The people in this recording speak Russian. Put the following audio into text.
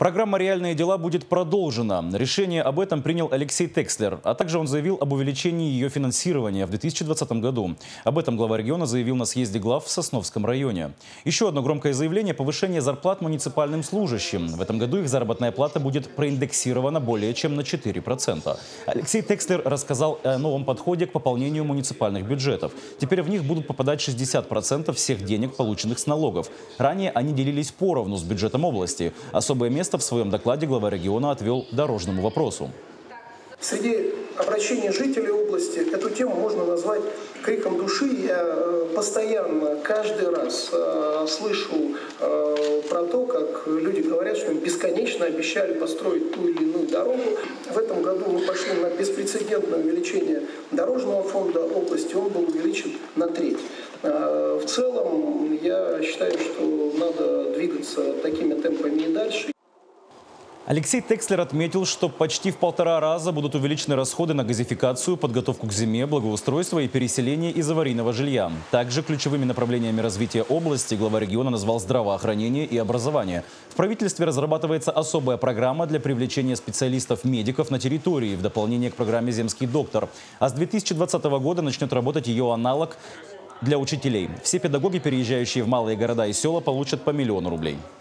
Программа «Реальные дела» будет продолжена. Решение об этом принял Алексей Текслер, а также он заявил об увеличении ее финансирования в 2020 году. Об этом глава региона заявил на съезде глав в Сосновском районе. Еще одно громкое заявление – повышение зарплат муниципальным служащим. В этом году их заработная плата будет проиндексирована более чем на 4%. Алексей Текслер рассказал о новом подходе к пополнению муниципальных бюджетов. Теперь в них будут попадать 60% всех денег, полученных с налогов. Ранее они делились поровну с бюджетом области. Особое место в своем докладе глава региона отвел дорожному вопросу. Среди обращений жителей области эту тему можно назвать криком души. Я постоянно, каждый раз слышу про то, как люди говорят, что им бесконечно обещали построить ту или иную дорогу. В этом году мы пошли на беспрецедентное увеличение дорожного фонда области. Он был увеличен на треть. В целом, я считаю, что надо двигаться такими темпами и дальше. Алексей Текслер отметил, что почти в 1,5 раза будут увеличены расходы на газификацию, подготовку к зиме, благоустройство и переселение из аварийного жилья. Также ключевыми направлениями развития области глава региона назвал здравоохранение и образование. В правительстве разрабатывается особая программа для привлечения специалистов-медиков на территории в дополнение к программе «Земский доктор». А с 2020 года начнет работать ее аналог для учителей. Все педагоги, переезжающие в малые города и села, получат по 1 000 000 рублей.